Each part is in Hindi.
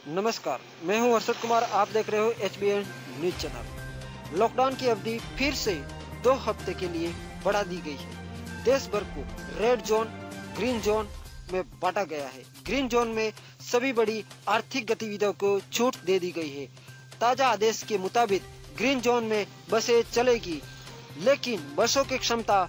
नमस्कार, मैं हूं हर्षद कुमार। आप देख रहे हो HBN न्यूज चैनल। लॉकडाउन की अवधि फिर से 2 हफ्ते के लिए बढ़ा दी गई है। देश भर को रेड जोन, ग्रीन जोन में बांटा गया है। ग्रीन जोन में सभी बड़ी आर्थिक गतिविधियों को छूट दे दी गई है। ताजा आदेश के मुताबिक ग्रीन जोन में बसें चलेगी, लेकिन बसों की क्षमता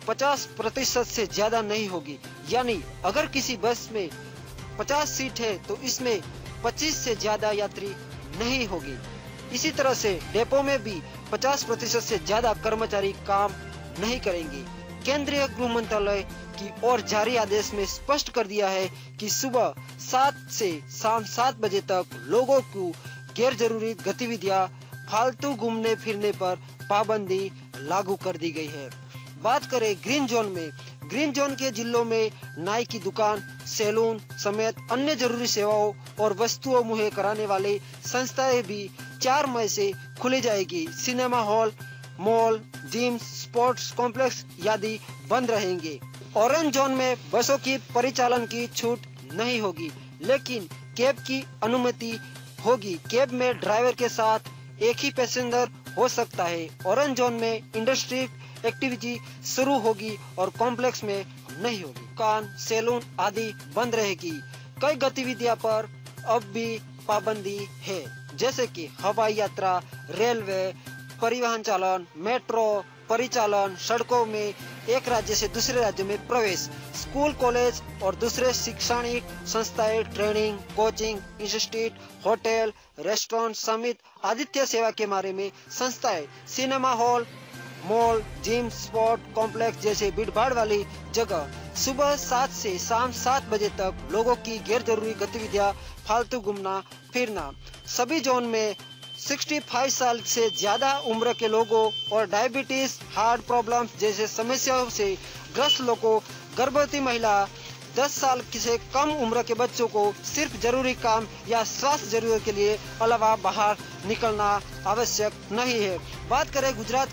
50% से ज्यादा नहीं होगी। यानी अगर किसी बस में 50 सीट है तो इसमें 25 से ज्यादा यात्री नहीं होगी। इसी तरह से डेपो में भी 50% से ज्यादा कर्मचारी काम नहीं करेंगे। केंद्रीय गृह मंत्रालय की ओर जारी आदेश में स्पष्ट कर दिया है कि सुबह 7 से शाम 7 बजे तक लोगों को गैर जरूरी गतिविधियां, फालतू घूमने फिरने पर पाबंदी लागू कर दी गई है। बात करें ग्रीन जोन में, ग्रीन जोन के जिलों में नाई की दुकान, सैलून समेत अन्य जरूरी सेवाओं और वस्तुओं मुहैया कराने वाली संस्थाएं भी 4 मई से खुली जाएगी। Cinema hall, mall, gym, sports complex आदि बंद रहेंगे। ऑरेंज जोन में बसों की परिचालन की छूट नहीं होगी, लेकिन कैब की अनुमति होगी। कैब में ड्राइवर के साथ एक ही पैसेंजर हो सकता है। ऑरेंज जोन में इंडस्ट्री एक्टिविटी शुरू होगी और कॉम्प्लेक्स में नहीं होगी। दुकान, सैलून आदि बंद रहेगी। कई गतिविधियों पर अब भी पाबंदी है, जैसे कि हवाई यात्रा, रेलवे, परिवहन चालन, मेट्रो परिचालन, सड़कों में एक राज्य से दूसरे राज्य में प्रवेश, स्कूल, कॉलेज और दूसरे शैक्षणिक संस्थाएं, training, coaching institute, hotel, restaurant समेत आतिथ्य सेवा के बारे में संस्थाएं, cinema hall, mall, gym, sport complex जैसे भीड़भाड़ वाली जगह सुबह 7 से शाम 7 बजे तक लोगों की गैर जरूरी गतिविधियां, फालतू घूमना फिरना। सभी जोन में 65 साल से ज्यादा उम्र के लोगों और डायबिटीज, हार्ट प्रॉब्लम्स जैसे समस्याओं से ग्रस्त लोगों, गर्भवती महिला, 10 साल से कम उम्र के बच्चों को सिर्फ जरूरी काम या स्वास्थ्य जरूरत के लिए अलावा बाहर निकलना आवश्यक नहीं है। बात करें गुजरात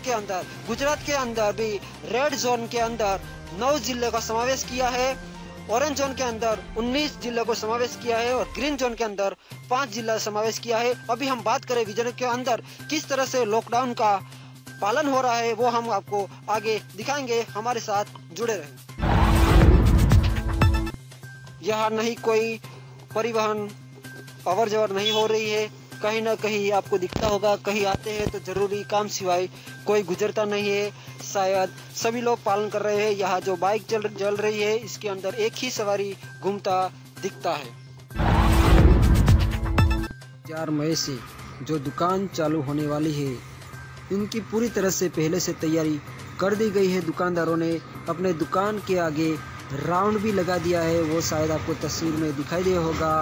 के अंदर भी रेड जोन के अंदर 9 जिले का समावेश किया है। ऑरेंज जोन के अंदर 19 जिलों को समावेश किया है और ग्रीन जोन के अंदर 5 जिला समावेश किया है। अभी हम बात करें विजन के अंदर किस तरह से लॉकडाउन का पालन हो रहा है, वो हम आपको आगे दिखाएंगे। हमारे साथ जुड़े रहें। यहाँ नहीं कोई परिवहन अवर जवर नहीं हो रही है। कहीं ना कहीं आपको दिखता होगा, कहीं आते हैं तो जरूरी काम सिवाय कोई गुजरता नहीं है। शायद सभी लोग पालन कर रहे हैं। यहाँ जो बाइक चल रही है, इसके अंदर एक ही सवारी घूमता दिखता है। 4 मई से जो दुकान चालू होने वाली है, इनकी पूरी तरह से पहले से तैयारी कर दी गई है। दुकानदारों ने अपने दुकान के आगे राउंड भी लगा दिया है, वो शायद आपको तस्वीर में दिखाई दे होगा।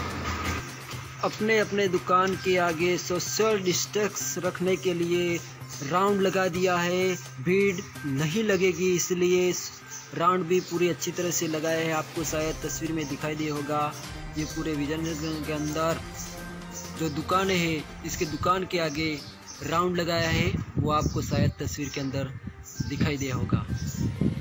अपने दुकान के आगे सोशल डिस्टेंस रखने के लिए राउंड लगा दिया है। भीड़ नहीं लगेगी, इसलिए राउंड भी पूरी अच्छी तरह से लगाया है। आपको शायद तस्वीर में दिखाई दे होगा। ये पूरे विजयनगर के अंदर जो दुकानें हैं, इसके दुकान के आगे राउंड लगाया है, वो आपको शायद तस्वीर के अंदर दिखाई दे होगा।